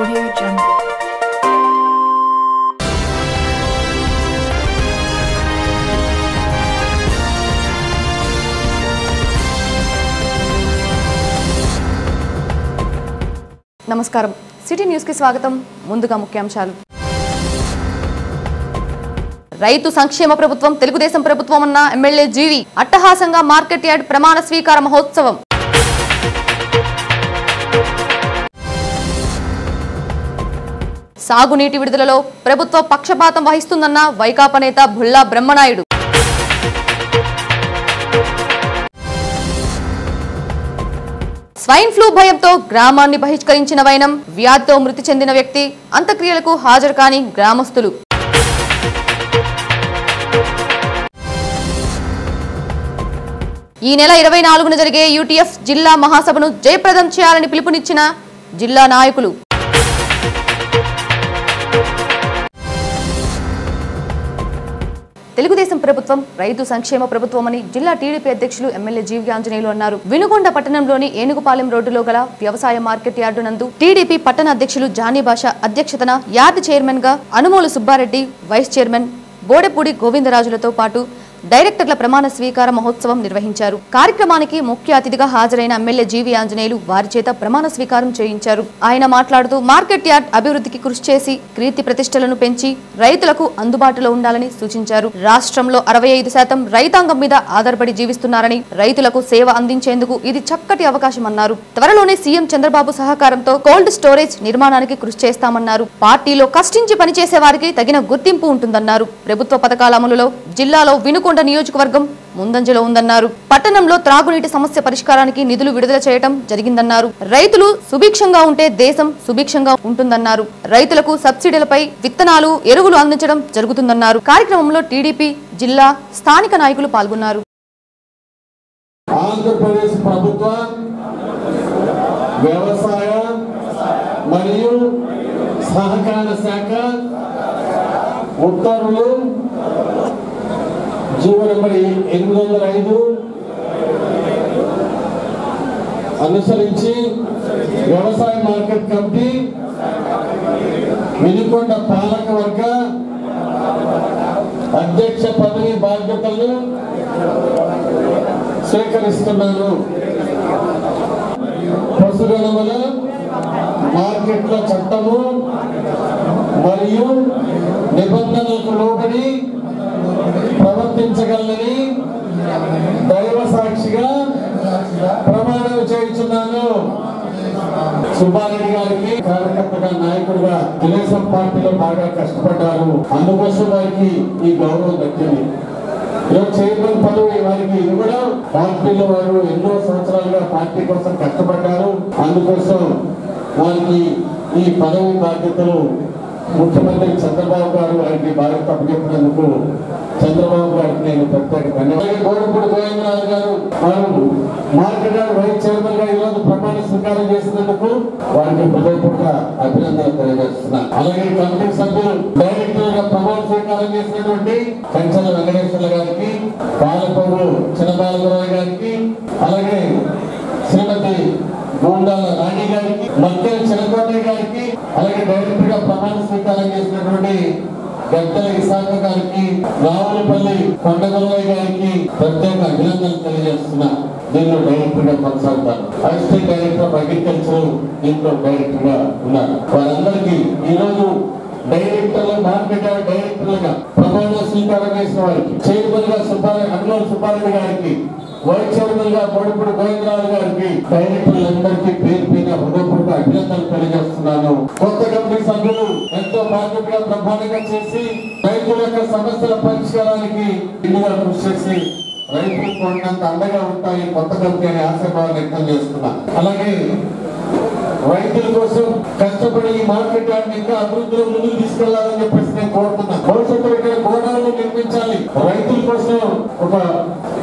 Audio Jungle. నమస్కారం city news కి స్వాగతం. ముందుగా ముఖ్యాంశాలు. రైతు సంక్షేమ ప్రభుత్వం తెలుగుదేశం ప్రభుత్వం అన్న ఎమ్మెల్యే జీవి. అట్టహాసంగా మార్కెట్ యార్డ్ ప్రమాణ స్వీకార మహోత్సవం. సాగునీటి విడుదలలో ప్రభుత్వ పక్షపాతం వహిస్తుందన్న వైకాపా నేత భుల్లా బ్రహ్మనాయుడు. స్వైన్ ఫ్లూ భయంతో గ్రామాన్ని బహిష్కరించిన వైనం. వ్యాధితో మృతి చెందిన వ్యక్తి అంత్యక్రియలకు హాజరు కాని గ్రామస్తులు. ఈ నెల 24న జరిగే యూటీఎఫ్ జిల్లా మహాసభను జయప్రదం చేయాలని పిలుపునిచ్చిన జిల్లా నాయకులు. తెలుగుదేశం ప్రభుత్వం రైతు సంక్షేమ ప్రభుత్వమని జిల్లా టీడీపీ అధ్యక్షులు ఎమ్మెల్యే జీవి ఆంజనేయులు అన్నారు. వినుకొండ పట్టణంలోని ఏనుగుపాలెం రోడ్డులో గల వ్యవసాయ మార్కెట్ యార్డు నందు టీడీపీ పట్టణ అధ్యక్షులు జానీ భాష అధ్యక్షతన యార్డు చైర్మన్ గా అనుమోలు సుబ్బారెడ్డి, వైస్ చైర్మన్ బోడెపూడి గోవిందరాజులతో పాటు డైరెక్టర్ల ప్రమాణ స్వీకార మహోత్సవం నిర్వహించారు. కార్యక్రమానికి ముఖ్య అతిథిగా హాజరైన ఎమ్మెల్యే జీవి ఆంజనేయులు వారి చేత ప్రమాణ స్వీకారం చేయించారు. ఆయన మాట్లాడుతూ మార్కెట్ యార్డ్ అభివృద్ధికి కృషి చేసి కీర్తి ప్రతిష్టలను పెంచి రైతులకు అందుబాటులో ఉండాలని సూచించారు. రాష్ట్రంలో 65% రైతాంగం మీద ఆధారపడి జీవిస్తున్నారని, రైతులకు సేవ అందించేందుకు ఇది చక్కటి అవకాశం అన్నారు. త్వరలోనే సీఎం చంద్రబాబు సహకారంతో కోల్డ్ స్టోరేజ్ నిర్మాణానికి కృషి చేస్తామన్నారు. పార్టీలో కష్టించి పనిచేసే వారికి తగిన గుర్తింపు ఉంటుందన్నారు. ప్రభుత్వ పథకాల అమలులో జిల్లాలో వినుకొండ నియోజకవర్గం ముందంజలో ఉందన్నారు. పట్టణంలో త్రాగునీటి సమస్య పరిష్కారానికి నిధులు విడుదల చేయడం జరిగిందన్నారు. రైతులు సుభిక్షంగా ఉంటే దేశం సుభిక్షంగా ఉంటుందన్నారు. రైతులకు సబ్సిడీలపై విత్తనాలు, ఎరువులు అందించడం జరుగుతుందన్నారు. కార్యక్రమంలో టీడీపీ జిల్లా స్థానిక నాయకులు పాల్గొన్నారు. ఆంధ్రప్రదేశ్ ప్రభుత్వ వ్యవసాయ మరియు సహకార శాఖ ఉత్తర్వులు జీవో నెంబర్ 805 అనుసరించి వ్యవసాయ మార్కెట్ కమిటీ వినుకొండ పాలక వర్గ అధ్యక్ష పదవి బాధ్యతలను స్వీకరిస్తున్నాను. పశుగణముల మార్కెట్ల చట్టము మరియు నిబంధనలకు లోబడి ప్రవర్తించగలని దైవ సాక్షిగా ప్రమాణం చేయించున్నాను. సుబ్బారెడ్డి గారికి కార్యకర్తగా, నాయకుడిగా తెలుగుదేశం పార్టీలో బాగా కష్టపడ్డారు. అందుకోసం వారికి ఈ గౌరవం దక్కింది. చైర్మన్ పదవి వారికి ఇది కూడా పార్టీలో వారు ఎన్నో సంవత్సరాలుగా పార్టీ కోసం కష్టపడ్డారు. అందుకోసం వారికి ఈ పదవి బాధ్యతలు ముఖ్యమంత్రి చంద్రబాబు గారు వారికి బాధ్యత అప్పచెప్పినందుకు చంద్రబాబు గారికి నేను ప్రత్యేక ధన్యవాదాలు. బోడెపూడి గోవిందరాజు గారు వారు మార్కెట్ యార్డ్ వైస్ చైర్మన్ గా ఈరోజు ప్రమాణ స్వీకారం చేసినందుకు వారికి హృదయపూర్వక అభినందనలు తెలియజేస్తున్నాను. అలాగే కమిటీ సభ్యులు డైరెక్టర్ గా ప్రమాణ స్వీకారం చేసినటువంటి కంచెల వెంకటేశ్వర్ల గారికి, పాలపూరు చిన్నబాలరావు గారికి, అలాగే శ్రీమతి గోండాల రాణి గారికి, మధ్య చిన్నకోటయ్య గారికి, అలాగే డైరెక్టర్ గా ప్రమాణ స్వీకారం చేసినటువంటి గద్దెల ఇసాక గారికి, రావులపల్లి కొండగొల్లయ్య గారికి ప్రత్యేక అభినందనలు తెలియజేస్తున్నా. దీనిలో డైరెక్టర్ గా కొనసాగుతారు. అసిస్టెంట్ డైరెక్టర్ ఆఫ్ అగ్రికల్చర్ దీంట్లో డైరెక్టర్ గా ఉన్నారు. వారందరికీ ఈరోజు డైరెక్టర్లు, మార్కెట్ యార్డ్ డైరెక్టర్లుగా ప్రమాణ స్వీకారం చేసిన వారికి, చైర్మన్ గా అనుమోలు సుబ్బారెడ్డి గారికి, వైస్ చైర్మన్ గా బోడెపూడి గోవిందరాజు గారికి, డైరెక్టర్లందరికీ పేరు పైన హృదయపూర్వక అభినందనలు తెలియజేస్తున్నాను. కొత్త కమిటీ సభ్యులు ఎంతో బాధ్యతగా ప్రధానంగా చేసి రైతుల యొక్క సమస్యల పరిష్కారానికి ఇందుగా కృషి చేసి రైతులకు కొండంత అండగా ఉంటాయి కొత్త కమిటీ అనే ఆశాభావాన్ని వ్యక్తం చేస్తున్నా. అలాగే రైతుల కోసం కష్టపడి ఈ మార్కెట్ యార్డ్ ఇంకా అభివృద్ధిలో ముందుకు తీసుకెళ్లాలని చెప్పేసి నేను కోరుతున్నా. భవిష్యత్తులో ఇక్కడ గోడౌన్లు నిర్మించాలి. రైతుల కోసం ఒక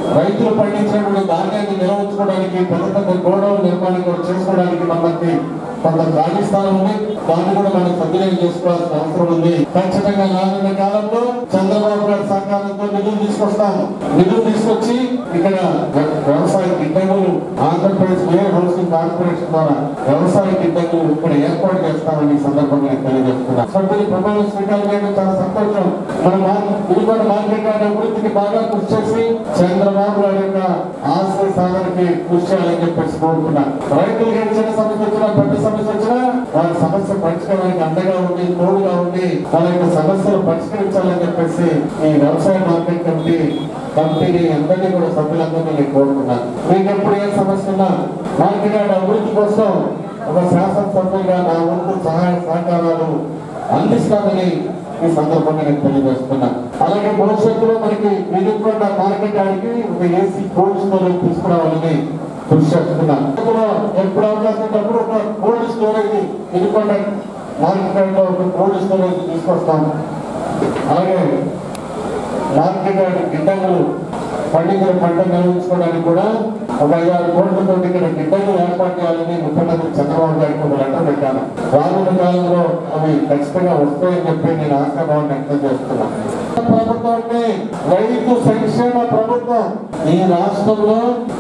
రైతులు పండించినటువంటి ధాన్యాన్ని నిల్వచుకోవడానికి పెద్ద పెద్ద గోడౌన్ నిర్మాణం కూడా చేసుకోవడానికి మనకి కొంత ఖాళీ స్థలం ఉంది. దాన్ని కూడా మనం సద్వినియోగం చేసుకోవాల్సిన అవసరం ఉంది. ఖచ్చితంగా రానున్న కాలంలో చంద్రబాబు గారి సహకారంతో నిధులు తీసుకొస్తాము. నిధులు తీసుకొచ్చి ఇక్కడ వ్యవసాయ గిడ్డంగులు ఆంధ్రప్రదేశ్ వేర్ హౌసింగ్ కార్పొరేషన్ ద్వారా వ్యవసాయ గిడ్డంగులు ఇక్కడ ఏర్పాటు చేస్తామని సందర్భంగా తెలియజేస్తున్నాం. సభ్యులు ప్రమాణ స్వీకారం చేయడం చాలా సంతోషం. మన విలువైన మార్కెట్ యార్డ్ అభివృద్ధికి బాగా కృషి చేసి చంద్రబాబు గారి యొక్క ఆశయ సాధనకి కృషి చేయాలని చెప్పేసి కోరుకున్నాను. రైతులకు చిన్న సమస్య వచ్చినా పెద్ద సమస్య వచ్చినా వారి సమస్య పరిష్కారానికి అండగా ఉండి తోడుగా ఉండి వాళ్ళ యొక్క సమస్యలు పరిష్కరించాలని చెప్పేసి ఈ వ్యవసాయ మార్కెట్ కమిటీని అందరినీ కూడా సభ్యులందరినీ నేను కోరుకున్నాను. మీకు ఎప్పుడు ఏ సమస్య ఉన్నా మార్కెట్ యార్డ్ అభివృద్ధి కోసం ఒక శాసనసభ్యులుగా నా వంతు సహాయ సహకారాలు అందిస్తామని ఈ సందర్భంగా నేను తెలియజేస్తున్నా. అలాగే భవిష్యత్తులో మనకి వినుకొండ మార్కెట్ యార్డ్కి ఒక ఏసీ కోల్డ్ స్టోరేజ్ తీసుకురావాలని కృషి చేస్తున్నా. ఎప్పుడు అవకాశం ఉన్నప్పుడు ఒక కోల్డ్ స్టోరేజ్ వినుకొండ మార్కెట్ యార్డ్లో ఒక కోల్డ్ స్టోరేజ్ తీసుకొస్తాం. అలాగే మార్కెట్ యార్డ్ గిడ్డంగులు పండించిన పంట నిర్వహించుకోవడానికి కూడా ఒక 5-6 కోట్లతో ఇక్కడ గిడ్డంగులు ఏర్పాటు చేయాలని ముఖ్యమంత్రి చంద్రబాబు గారికి ఒక లెటర్ పెట్టాను. రానున్న కాలంలో అవి ఖచ్చితంగా వస్తాయని చెప్పి నేను ఆశాభావం వ్యక్తం చేస్తున్నాను. ప్రభుత్వం అంటే రైతు సంక్షేమ ప్రభుత్వం. ఈ రాష్ట్రంలో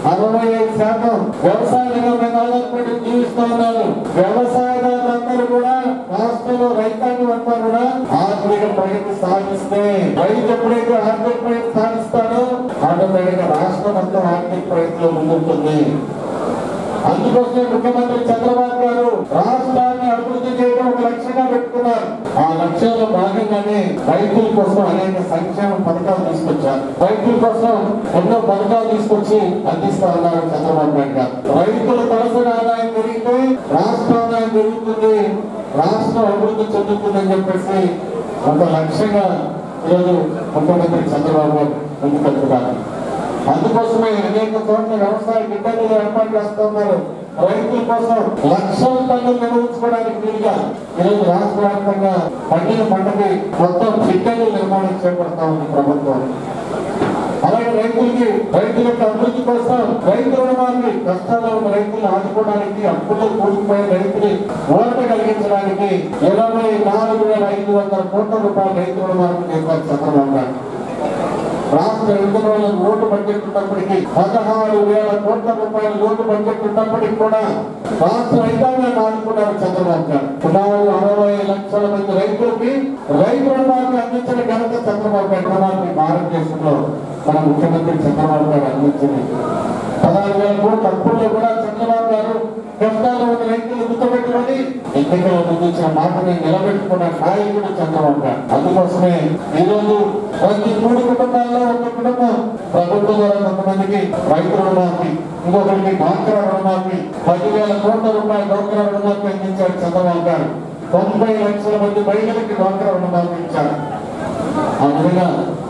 65% వ్యవసాయ రంగం మీద ఆధారపడి జీవిస్తూ ఉన్నారు. వ్యవసాయదారులందరూ కూడా రాష్ట్రంలో రైతాంగం అంతా కూడా ఆర్థిక ప్రగతి సాధిస్తే రైతు ఎప్పుడైతే ఆర్థిక ప్రగతి సాధిస్తాడో ఆటోమేటిక్ రాష్ట్రం అంతా ఆర్థిక ప్రగతిలో ముందుంటుంది. అందుకోసమే ముఖ్యమంత్రి చంద్రబాబు గారు రాష్ట్రాన్ని అభివృద్ధి చేయడం ఒక లక్ష్యంగా పెట్టుకున్నారు. ఆ లక్ష్యంలో భాగంగానే రైతుల కోసం అనేక సంక్షేమ పథకాలు తీసుకొచ్చారు. రైతుల కోసం ఎన్నో పథకాలు తీసుకొచ్చి అందిస్తా ఉన్నారు చంద్రబాబు నాయుడు గారు. రైతుల తలసరి ఆదాయం పెరిగితే రాష్ట్ర ఆదాయం పెరుగుతుంది, రాష్ట్రం అభివృద్ధి చెందుతుందని చెప్పేసి ఒక లక్ష్యంగా ఈరోజు ముఖ్యమంత్రి చంద్రబాబు గారు ముందుకెళ్తున్నారు. అందుకోసమే అనేక చోట్ల వ్యవసాయ గిడ్డంగులు ఏర్పాటు చేస్తున్నారు. రైతుల కోసం లక్షల టన్నులు నిర్వహించుకోవడానికి వీలుగా ఈరోజు రాష్ట్ర వ్యాప్తంగా పండిన పంటకి మొత్తం గిడ్డంగుల నిర్మాణం చేపడతా ఉంది ప్రభుత్వం. అలాగే రైతుల యొక్క అభివృద్ధి కోసం రైతు రుణమాఫీ కష్టాల్లో ఉన్న రైతులను ఆదుకోవడానికి అప్పుల్లో కూలిపోయిన రైతుని ఊరట కలిగించడానికి 24,500 కోట్ల రూపాయల రైతు రుణమాఫీ చేశారు చంద్రబాబు గారు. రాష్ట్ర విడుదల లోటు బడ్జెట్ ఉన్నప్పటికీ 16,000 కోట్ల రూపాయల లోటు బడ్జెట్ ఉన్నప్పటికీ కూడా రాష్ట్ర రైతాంగాన్ని ఆదుకున్నారు చంద్రబాబు గారు. సుమారు 60 లక్షల మంది రైతులకి రైతు రుణమాఫీ అందించిన ఘనత చంద్రబాబు గారి రుణమాఫీ భారతదేశంలో మన ముఖ్యమంత్రి చంద్రబాబు గారు అందించింది. 16,000 కోట్ల అప్పుల్లో కూడా చంద్రబాబు గారు కష్టాల్లో ఉన్న రైతులు గుర్తుపెట్టుకొని ఎన్నికల ముందు ఇచ్చిన మాటని నిలబెట్టుకున్న నాయకుడు చంద్రబాబు గారు. అందుకోసమే ఈరోజు ప్రతి 3 కుటుంబాల్లో ఒక కుటుంబం ప్రభుత్వం ద్వారా కొంతమందికి రైతు రుణమాఫీ, ఇంకొకరికి డ్వాక్రా రుణమాఫీ, 10,000 కోట్ల రూపాయల డ్వాక్రా రుణమాఫీ అందించారు చంద్రబాబు గారు. 90 లక్షల మంది మహిళలకి డ్వాక్రా రుణమాఫీ ఇచ్చారు. ఆ విధంగా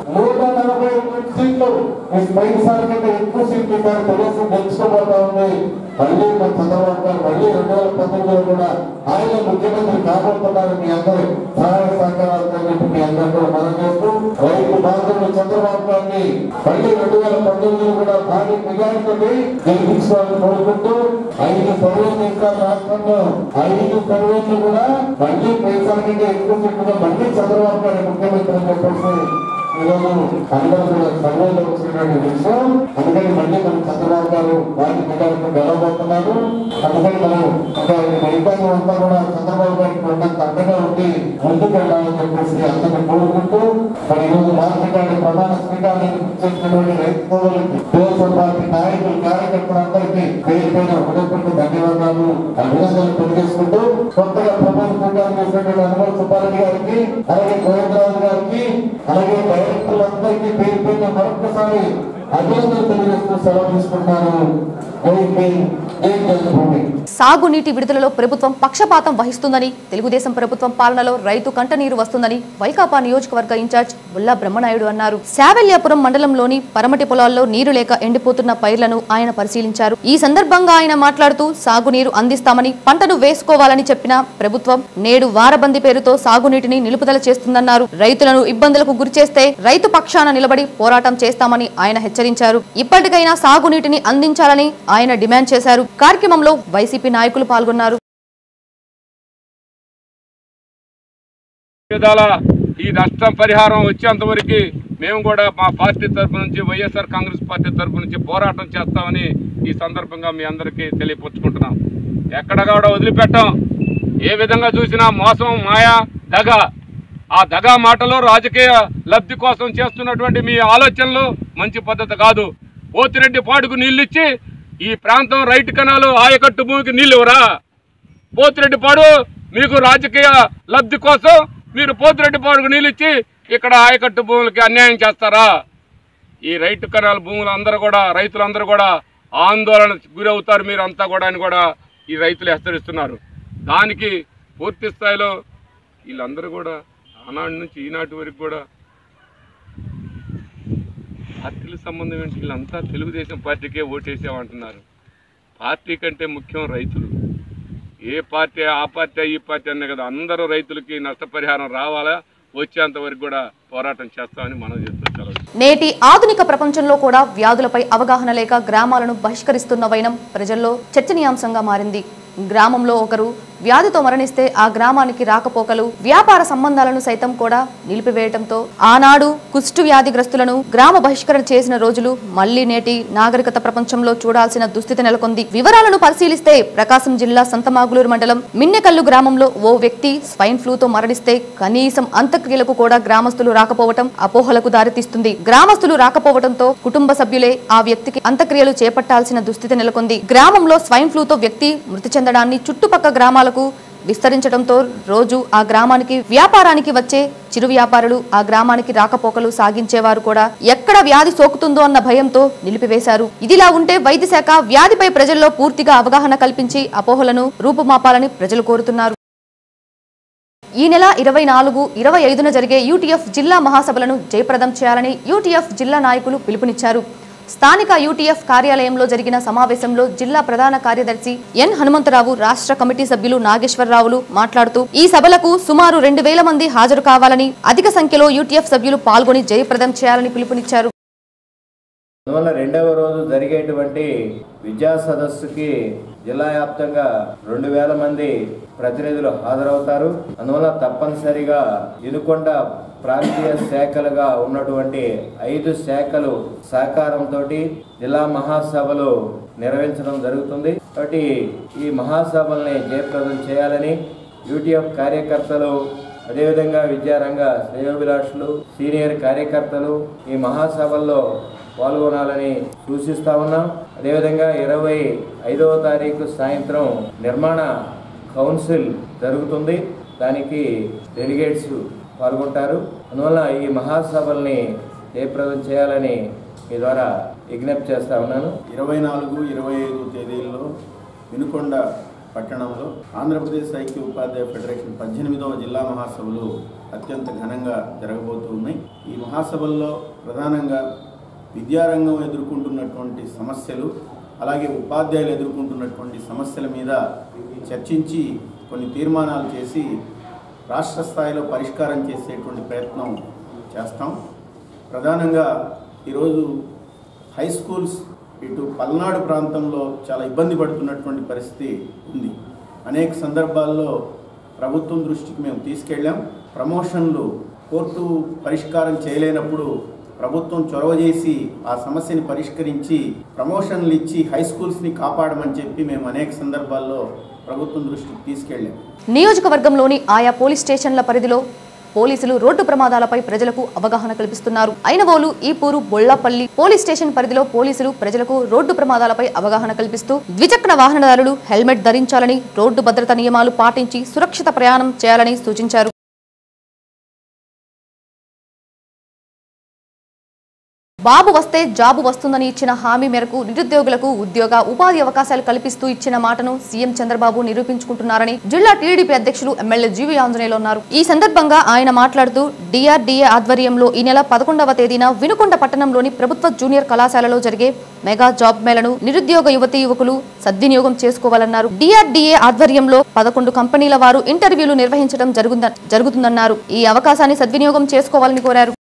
141 సీట్లు పైసారి కంటే ఎక్కువ సీట్లు తెలుగు గెలుచుకోబోతా ఉంది. మళ్ళీ మన చంద్రబాబు గారు మళ్ళీ 2019లో కూడా ఆయన ముఖ్యమంత్రి కాబోతున్నారు. మీ అందరూ సహాయ సహకారాలతో మీ అందరూ మనం చేస్తూ రైతు బాంధవులు చంద్రబాబు గారిని మళ్ళీ 2019లో కూడా భారీ మెజారిటీతో గెలిపించుకోవాలని కోరుకుంటూ 5 సర్వేలు చేస్తారు రాష్ట్రంలో. 5 సర్వేలు కూడా మళ్ళీ పైసారి కంటే ఎక్కువ సీట్లుగా మళ్ళీ చంద్రబాబు గారి ముఖ్యమంత్రి అని చెప్పేసి ఈరోజు అందరూ కూడా సర్వేలో వచ్చినటువంటి విషయం. అందుకని మళ్ళీ మన చంద్రబాబు గారు వారి మెజారిటీ గెలవబోతున్నారు. అందుకని మనం రైతాంగం అంతా కూడా చంద్రబాబు గారికి ఉన్నంత అండగా ఉండి ముందుకు వెళ్ళాలని చెప్పేసి అందరినీ కోరుకుంటూ మరి ఈరోజు మార్కెట్ యార్డ్ ప్రధాన స్వీకారాన్ని చేసినటువంటి రైతు సోదరులకి తెలుగుదేశం పార్టీ నాయకులు కార్యకర్తలందరికీ పేరుపైన హృదయపూర్వక ధన్యవాదాలు అభినందనలు తెలియజేసుకుంటూ కొత్తగా ప్రమాణ స్వీకారం చేసినటువంటి అనుమల్ సుబ్బారెడ్డి గారికి, అలాగే గోవిందరాజు గారికి, అలాగే డైరెక్టర్లందరికీ పేరుపైన మరొకసారి అభినందనలు తెలియజేస్తూ సెలవు తీసుకుంటున్నాను. జన్మభూమి. సాగునీటి విడుదలలో ప్రభుత్వం పక్షపాతం వహిస్తుందని, తెలుగుదేశం ప్రభుత్వం పాలనలో రైతు కంటనీరు వస్తుందని వైకాపా నియోజకవర్గ ఇన్ఛార్జ్ బుల్లా బ్రహ్మనాయుడు అన్నారు. శావెల్యాపురం మండలంలోని పరమటి పొలాల్లో నీరు లేక ఎండిపోతున్న పైర్లను ఆయన పరిశీలించారు. ఈ సందర్భంగా ఆయన మాట్లాడుతూ సాగునీరు అందిస్తామని, పంటను వేసుకోవాలని చెప్పిన ప్రభుత్వం నేడు వారబంది పేరుతో సాగునీటిని నిలుపుదల చేస్తుందన్నారు. రైతులను ఇబ్బందులకు గురిచేస్తే రైతు పక్షాన నిలబడి పోరాటం చేస్తామని ఆయన హెచ్చరించారు. ఇప్పటికైనా సాగునీటిని అందించాలని ఆయన డిమాండ్ చేశారు. కార్యక్రమంలో వైసీపీ నాయకులు పాల్గొన్నారు. ఈ నష్టం పరిహారం వచ్చేంత వరకు మేము కూడా మా పార్టీ తరఫు నుంచి, వైఎస్ఆర్ కాంగ్రెస్ పార్టీ తరఫు నుంచి పోరాటం చేస్తామని ఈ సందర్భంగా మీ అందరికీ తెలియపరుచుకుంటున్నాం. ఎక్కడ కూడా వదిలిపెట్టాం. ఏ విధంగా చూసినా మోసం, మాయా, దగ. ఆ దగా మాటలో రాజకీయ లబ్ధి కోసం చేస్తున్నటువంటి మీ ఆలోచనలు మంచి పద్ధతి కాదు. పోతిరెడ్డి పాడుకు నీళ్ళు ఇచ్చి ఈ ప్రాంతం రైట్ కెనాలు ఆయకట్టు భూమికి నీళ్ళు ఇవ్వరా? పోతిరెడ్డి పాడు మీకు రాజకీయ లబ్ధి కోసం మీరు పోతిరెడ్డి పాడుకు నీళ్ళు ఇచ్చి ఇక్కడ ఆయకట్టు భూములకి అన్యాయం చేస్తారా? ఈ రైట్ కెనాల్ భూములు అందరూ కూడా, రైతులందరూ కూడా ఆందోళన గురవుతారు మీరంతా కూడా అని కూడా ఈ రైతులు హెచ్చరిస్తున్నారు. దానికి పూర్తి స్థాయిలో వీళ్ళందరూ కూడా ఆనాటి నుంచి ఈనాటి వరకు కూడా పార్టీలకు సంబంధం ఏంటి? వీళ్ళంతా తెలుగుదేశం పార్టీకే ఓటేసామంటున్నారు. పార్టీ కంటే ముఖ్యం రైతులు. ఏ పార్టీ ఆ పార్టీ ఈ పార్టీ అనే కదా, అందరూ రైతులకి నష్టపరిహారం రావాలా, వచ్చేంత వరకు కూడా పోరాటం చేస్తామని మనం చేస్తున్నాం. నేటి ఆధునిక ప్రపంచంలో కూడా వ్యాధులపై అవగాహన లేక గ్రామాలను బహిష్కరిస్తున్న వైనం ప్రజల్లో చర్చనీయాంశంగా మారింది. గ్రామంలో ఒకరు వ్యాధితో మరణిస్తే ఆ గ్రామానికి రాకపోకలు, వ్యాపార సంబంధాలను సైతం కూడా నిలిపివేయడంతో ఆనాడు కుష్టు వ్యాధిగ్రస్తులను గ్రామ బహిష్కరణ చేసిన రోజులు మళ్లీ నేటి నాగరికత ప్రపంచంలో చూడాల్సిన దుస్థితి నెలకొంది. వివరాలను పరిశీలిస్తే ప్రకాశం జిల్లా సంతమాగులూరు మండలం మిన్నెకల్లు గ్రామంలో ఓ వ్యక్తి స్వైన్ ఫ్లూతో మరణిస్తే కనీసం అంత్యక్రియలకు కూడా గ్రామస్తులు రాకపోవటం అపోహలకు దారితీస్తుంది. గ్రామస్తులు రాకపోవడంతో కుటుంబ సభ్యులే ఆ వ్యక్తికి అంత్యక్రియలు చేపట్టాల్సిన దుస్థితి నెలకొంది. గ్రామంలో స్వైన్ ఫ్లూతో వ్యక్తి మృతి చెందడాన్ని చుట్టుపక్క గ్రామాలకు విస్తరించడంతో రోజు ఆ గ్రామానికి వ్యాపారానికి వచ్చే చిరు వ్యాపారులు ఆ గ్రామానికి రాకపోకలు సాగించేవారు కూడా ఎక్కడ వ్యాధి సోకుతుందో అన్న భయంతో నిలిపివేశారు. ఇదిలా ఉంటే వైద్య శాఖ వ్యాధిపై ప్రజల్లో పూర్తిగా అవగాహన కల్పించి అపోహలను రూపుమాపాలని ప్రజలు కోరుతున్నారు. ఈ నెల 24, 25న జరిగే యూటీఎఫ్ జిల్లా మహాసభలను జయప్రదం చేయాలని యూటీఎఫ్ జిల్లా నాయకులు పిలుపునిచ్చారు. స్థానిక యూటీఎఫ్ కార్యాలయంలో జరిగిన సమావేశంలో జిల్లా ప్రధాన కార్యదర్శి ఎన్ హనుమంతరావు, రాష్ట్ర కమిటీ సభ్యులు నాగేశ్వరరావులు మాట్లాడుతూ ఈ సభలకు సుమారు 2000 మంది హాజరు కావాలని, అధిక సంఖ్యలో యూటీఎఫ్ సభ్యులు పాల్గొని జయప్రదం చేయాలని పిలుపునిచ్చారు. అందువల్ల రెండవ రోజు జరిగేటువంటి విద్యా సదస్సుకి జిల్లా వ్యాప్తంగా 2000 మంది ప్రతినిధులు హాజరవుతారు. అందువల్ల తప్పనిసరిగా వినుకొండ ప్రాంతీయ శాఖలుగా ఉన్నటువంటి 5 శాఖలు సహకారంతో జిల్లా మహాసభలు నిర్వహించడం జరుగుతుంది. కాబట్టి ఈ మహాసభల్ని జయప్రదం చేయాలని యూటీఎఫ్ కార్యకర్తలు, అదేవిధంగా విద్యారంగ శ్రేయోభిలాషులు, సీనియర్ కార్యకర్తలు ఈ మహాసభల్లో పాల్గొనాలని సూచిస్తా ఉన్నాం. అదేవిధంగా 25వ తారీఖు సాయంత్రం నిర్మాణ కౌన్సిల్ జరుగుతుంది. దానికి డెలిగేట్స్ పాల్గొంటారు. అందువల్ల ఈ మహాసభల్ని జయప్రదం చేయాలని మీ ద్వారా విజ్ఞప్తి చేస్తా ఉన్నాను. 24, 25 తేదీల్లో వినుకొండ పట్టణంలో ఆంధ్రప్రదేశ్ ఐక్య ఉపాధ్యాయ ఫెడరేషన్ 18వ జిల్లా మహాసభలు అత్యంత ఘనంగా జరగబోతున్నాయి. ఈ మహాసభల్లో ప్రధానంగా విద్యారంగం ఎదుర్కొంటున్నటువంటి సమస్యలు, అలాగే ఉపాధ్యాయులు ఎదుర్కొంటున్నటువంటి సమస్యల మీద చర్చించి కొన్ని తీర్మానాలు చేసి రాష్ట్ర స్థాయిలో పరిష్కారం చేసేటువంటి ప్రయత్నం చేస్తాం. ప్రధానంగా ఈరోజు హై స్కూల్స్ ఇటు పల్నాడు ప్రాంతంలో చాలా ఇబ్బంది పడుతున్నటువంటి పరిస్థితి ఉంది. అనేక సందర్భాల్లో ప్రభుత్వం దృష్టికి మేము తీసుకెళ్ళాం. ప్రమోషన్లు కోర్టు పరిష్కారం చేయలేనప్పుడు ప్రభుత్వం చొరవ చేసి ఆ సమస్యని పరిష్కరించి ప్రమోషన్లు ఇచ్చి హై స్కూల్స్ని కాపాడమని చెప్పి మేము అనేక సందర్భాల్లో ప్రభుత్వం దృష్టికి తీసుకెళ్ళాం. నియోజకవర్గంలోని ఆయా పోలీస్ స్టేషన్ల పరిధిలో పోలీసులు రోడ్డు ప్రమాదాలపై ప్రజలకు అవగాహన కల్పిస్తున్నారు. ఐనవోలు, ఈపూరు, బొళ్లపల్లి పోలీస్ స్టేషన్ పరిధిలో పోలీసులు ప్రజలకు రోడ్డు ప్రమాదాలపై అవగాహన కల్పిస్తూ ద్విచక్ర వాహనదారులు హెల్మెట్ ధరించాలని, రోడ్డు భద్రత నియమాలు పాటించి సురక్షిత ప్రయాణం చేయాలని సూచించారు. బాబు వస్తే జాబు వస్తుందని ఇచ్చిన హామీ మేరకు నిరుద్యోగులకు ఉద్యోగ ఉపాధి అవకాశాలు కల్పిస్తూ ఇచ్చిన మాటను సీఎం చంద్రబాబు నిరూపించుకుంటున్నారని జిల్లా టీడీపీ అధ్యక్షులు ఎమ్మెల్యే జీవి ఆంజనేయులు అన్నారు. ఈ సందర్భంగా ఆయన మాట్లాడుతూ డిఆర్డీఏ ఆధ్వర్యంలో ఈ నెల 11వ తేదీన వినుకొండ పట్టణంలోని ప్రభుత్వ జూనియర్ కళాశాలలో జరిగే మెగా జాబ్ మేళను నిరుద్యోగ యువతీ యువకులు సద్వినియోగం చేసుకోవాలన్నారు. డిఆర్డీఏ ఆధ్వర్యంలో 11 కంపెనీల వారు ఇంటర్వ్యూలు నిర్వహించడం జరుగుతుందన్నారు. ఈ అవకాశాన్ని సద్వినియోగం చేసుకోవాలని కోరారు.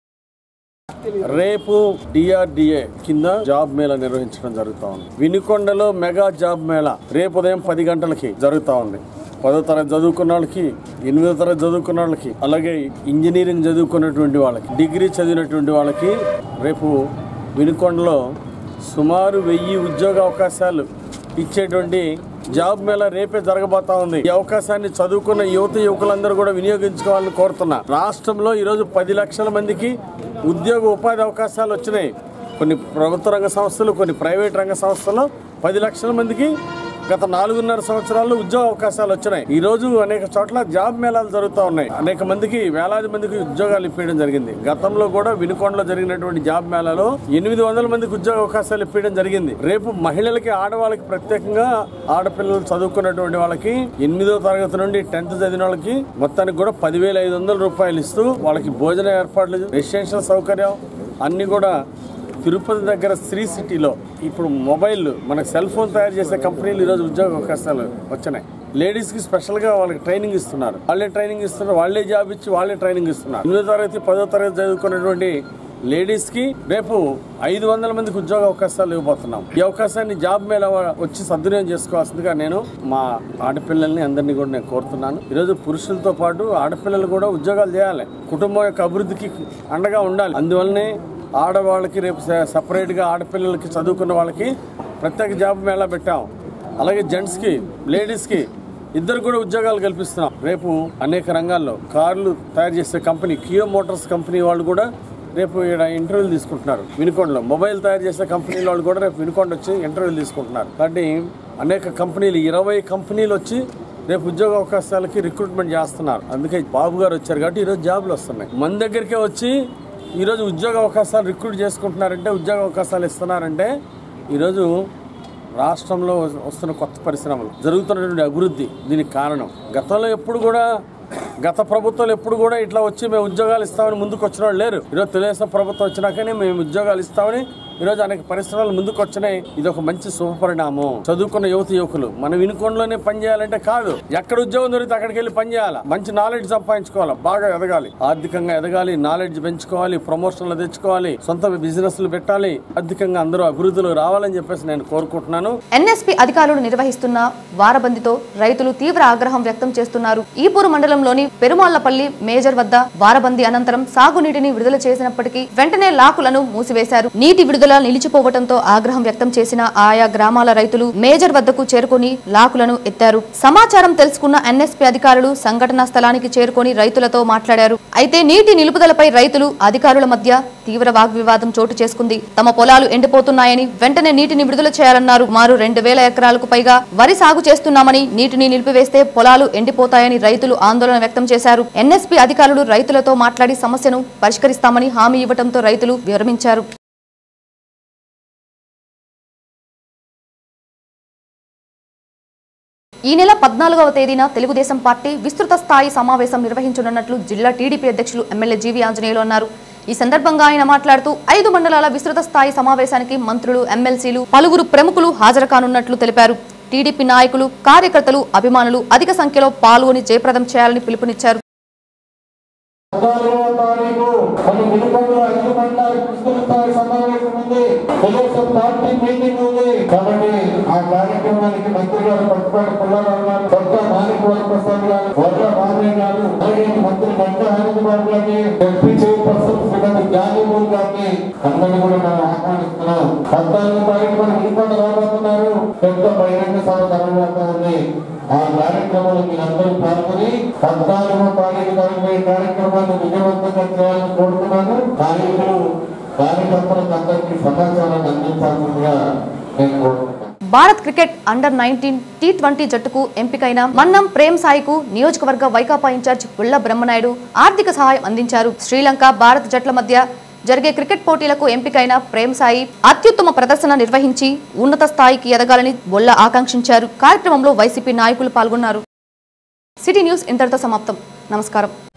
రేపు డిఆర్డీఏ కింద జాబ్ మేళా నిర్వహించడం జరుగుతా ఉంది. వినుకొండలో మెగా జాబ్ మేళా రేపు ఉదయం 10 గంటలకి జరుగుతా ఉంది. 10వ తరగతి చదువుకున్న వాళ్ళకి, 8వ తరగతి చదువుకున్న వాళ్ళకి, అలాగే ఇంజనీరింగ్ చదువుకున్నటువంటి వాళ్ళకి, డిగ్రీ చదివినటువంటి వాళ్ళకి రేపు వినుకొండలో సుమారు 1000 ఉద్యోగ అవకాశాలు ఇచ్చేటువంటి జాబ్ మేళా రేపే జరగబోతా ఉంది. ఈ అవకాశాన్ని చదువుకున్న యువకులందరూ కూడా వినియోగించుకోవాలని కోరుతున్నా. రాష్ట్రంలో ఈరోజు 10 లక్షల మందికి ఉద్యోగ ఉపాధి అవకాశాలు వచ్చినాయి. కొన్ని ప్రభుత్వ రంగ సంస్థలు, కొన్ని ప్రైవేట్ రంగ సంస్థలు 10 లక్షల మందికి గత 4.5 సంవత్సరాల్లో ఉద్యోగ అవకాశాలు వచ్చినాయి. ఈ రోజు అనేక చోట్ల జాబ్ మేళాలు జరుగుతూ ఉన్నాయి. అనేక మందికి, వేలాది మందికి ఉద్యోగాలు ఇప్పించడం జరిగింది. గతంలో కూడా వినుకొండలో జరిగినటువంటి జాబ్ మేళాలో 800 మందికి ఉద్యోగ అవకాశాలు ఇప్పించడం జరిగింది. రేపు మహిళలకి, ఆడవాళ్ళకి, ప్రత్యేకంగా ఆడపిల్లలు చదువుకున్నటువంటి వాళ్ళకి 8వ తరగతి నుండి 10th చదివిన వాళ్ళకి మొత్తానికి కూడా 10,500 రూపాయలు ఇస్తూ వాళ్ళకి భోజన ఏర్పాట్లు, రెసిడెన్షియల్ సౌకర్యం అన్ని కూడా తిరుపతి దగ్గర శ్రీ సిటీలో ఇప్పుడు మొబైల్, మనకు సెల్ ఫోన్ తయారు చేసే కంపెనీలు ఈరోజు ఉద్యోగ అవకాశాలు వచ్చినాయి. లేడీస్కి స్పెషల్గా వాళ్ళకి ట్రైనింగ్ ఇస్తున్నారు. వాళ్ళే ట్రైనింగ్ ఇస్తున్నారు, వాళ్ళే జాబ్ ఇచ్చి వాళ్ళే ట్రైనింగ్ ఇస్తున్నారు. 8వ తరగతి 10వ తరగతి చదువుకున్నటువంటి లేడీస్కి రేపు 500 మందికి ఉద్యోగ అవకాశాలు ఇవ్వబోతున్నాం. ఈ అవకాశాన్ని జాబ్ మేళ వచ్చి సద్వినియోగం చేసుకోవాల్సిందిగా నేను మా ఆడపిల్లల్ని అందరినీ కూడా నేను కోరుతున్నాను. ఈరోజు పురుషులతో పాటు ఆడపిల్లలు కూడా ఉద్యోగాలు చేయాలి, కుటుంబం యొక్క అభివృద్ధికి అండగా ఉండాలి. అందువల్లనే ఆడవాళ్ళకి రేపు సపరేట్గా, ఆడపిల్లలకి, చదువుకున్న వాళ్ళకి ప్రత్యేక జాబ్ మేళా పెట్టాం. అలాగే జెంట్స్కి, లేడీస్కి ఇద్దరు కూడా ఉద్యోగాలు కల్పిస్తున్నాం. రేపు అనేక రంగాల్లో కార్లు తయారు చేసే కంపెనీ కియా మోటార్స్ కంపెనీ వాళ్ళు కూడా రేపు ఇక్కడ ఇంటర్వ్యూలు తీసుకుంటున్నారు. వినుకొండలో మొబైల్ తయారు చేసే కంపెనీల వాళ్ళు కూడా రేపు వినుకొండ వచ్చి ఇంటర్వ్యూలు తీసుకుంటున్నారు. కాబట్టి అనేక కంపెనీలు, 20 కంపెనీలు వచ్చి రేపు ఉద్యోగ అవకాశాలకి రిక్రూట్మెంట్ చేస్తున్నారు. అందుకే బాబు గారు వచ్చారు కాబట్టి ఈరోజు జాబ్లు వస్తున్నాయి. మన దగ్గరికే వచ్చి ఈరోజు ఉద్యోగ అవకాశాలు రిక్రూట్ చేసుకుంటున్నారంటే, ఉద్యోగ అవకాశాలు ఇస్తున్నారంటే ఈరోజు రాష్ట్రంలో వస్తున్న కొత్త పరిశ్రమలు, జరుగుతున్నటువంటి అభివృద్ధి దీనికి కారణం. గతంలో ఎప్పుడు కూడా, గత ప్రభుత్వాలు ఎప్పుడు కూడా ఇట్లా వచ్చి మేము ఉద్యోగాలు ఇస్తామని ముందుకు వచ్చిన వాళ్ళు లేరు. ఈరోజు తెలుగుదేశం ప్రభుత్వం వచ్చినాకనే మేము ఉద్యోగాలు ఇస్తామని ఈరోజు అనేక పరిశ్రమలు ముందుకు వచ్చినాయి. ఇది ఒక మంచి శుభపరిణామం. చదువుకున్న యువకులు మనం వినుకొండలోనే పనిచేయాలంటే కాదు, ఎక్కడ ఉద్యోగం దొరికితే అక్కడికి వెళ్ళి పనిచేయాలి. మంచి నాలెడ్జ్ సంపాదించుకోవాలి, బాగా ఎదగాలి, ఆర్థికంగా ఎదగాలి, నాలెడ్జ్ పెంచుకోవాలి, ప్రమోషన్లు తెచ్చుకోవాలి, సొంత బిజినెస్లు పెట్టాలి, ఆర్థికంగా అందరూ అభివృద్ధిలో రావాలని చెప్పేసి నేను కోరుకుంటున్నాను. ఎన్ఎస్పీ అధికారులు నిర్వహిస్తున్న వారబందితో రైతులు తీవ్ర ఆగ్రహం వ్యక్తం చేస్తున్నారు. ఈపూరు మండలంలోని పెరుమాళ్లపల్లి మేజర్ వద్ద వారబంది అనంతరం సాగునీటిని విడుదల చేసినప్పటికీ వెంటనే లాకులను మూసివేశారు. నీటి విడుదల నిలిచిపోవడంతో ఆగ్రహం వ్యక్తం చేసిన ఆయా గ్రామాల రైతులు మేజర్ వద్దకు చేరుకుని లాకులను ఎత్తారు. సమాచారం తెలుసుకున్న ఎన్ఎస్పీ అధికారులు సంఘటనా స్థలానికి చేరుకుని రైతులతో మాట్లాడారు. అయితే నీటి నిలుపుదలపై రైతులు, అధికారుల మధ్య తీవ్ర వాగ్వివాదం చోటు చేసుకుంది. తమ పొలాలు ఎండిపోతున్నాయని వెంటనే నీటిని విడుదల చేయాలన్నారు. సుమారు 2000 ఎకరాలకు పైగా వరి సాగు చేస్తున్నామని, నీటిని నిలిపివేస్తే పొలాలు ఎండిపోతాయని రైతులు ఆందోళన వ్యక్తం చేశారు. ఎన్ఎస్పీ అధికారులు రైతులతో మాట్లాడి సమస్యను పరిష్కరిస్తామని హామీ ఇవ్వడంతో రైతులు విరమించారు. ఈ నెల 14వ తేదీన తెలుగుదేశం పార్టీ విస్తృత స్థాయి సమావేశం నిర్వహించనున్నట్లు జిల్లా టీడీపీ అధ్యక్షులు ఎమ్మెల్యే జీవి ఆంజనేయులు అన్నారు. ఈ సందర్భంగా ఆయన మాట్లాడుతూ 5 మండలాల విస్తృత స్థాయి సమావేశానికి మంత్రులు, ఎమ్మెల్సీలు, పలువురు ప్రముఖులు హాజరు కానున్నట్లు తెలిపారు. టీడీపీ నాయకులు, కార్యకర్తలు, అభిమానులు అధిక సంఖ్యలో పాల్గొని జయప్రదం చేయాలని పిలుపునిచ్చారు. పార్టీ మీటింగ్ ఉంది కాబట్టి ఆ కార్యక్రమానికి మంత్రి గారు పట్టుబడి పుల్లారావు గారు, కొత్త మాణిక్యవరప్రసాద్ గారు, వర్ల మాధవ్ గారు, అలాగే మంత్రి గంటా హరిబాబు గారిని, ఎంపీ చైర్పర్సన్ శ్రీమతి జ్ఞానిమూల్ గారిని అందరినీ కూడా మనం ఆహ్వానిస్తున్నాం. 14వ తారీఖు మనం వినుకొండ రాబోతున్నారు. పెద్ద బహిరంగ సభ తర్వాత ఉంది. ఆ కార్యక్రమంలో మీరందరూ పాల్గొని 14వ తారీఖు జరిగే కార్యక్రమాన్ని విజయవంతంగా చేయాలని కోరుతున్నాను. కార్యకర్తలకు అందరికీ సమాచారాన్ని అందించాల్సిందిగా నేను కోరుతున్నాను. భారత్ క్రికెట్ అండర్ 19 T20 జట్టుకు ఎంపికైన మన్నం ప్రేమ్ సాయికు నియోజకవర్గ వైకాపా ఇన్ఛార్జ్ పుల్ల బ్రహ్మనాయుడు ఆర్థిక సహాయం అందించారు. శ్రీలంక, భారత్ జట్ల మధ్య జరిగే క్రికెట్ పోటీలకు ఎంపికైన ప్రేమ్ సాయి అత్యుత్తమ ప్రదర్శన నిర్వహించి ఉన్నత స్థాయికి ఎదగాలని బొల్ల ఆకాంక్షించారు. కార్యక్రమంలో వైసీపీ నాయకులు పాల్గొన్నారు. సిటీ న్యూస్ ఇంతటితో సమాప్తం. నమస్కారం.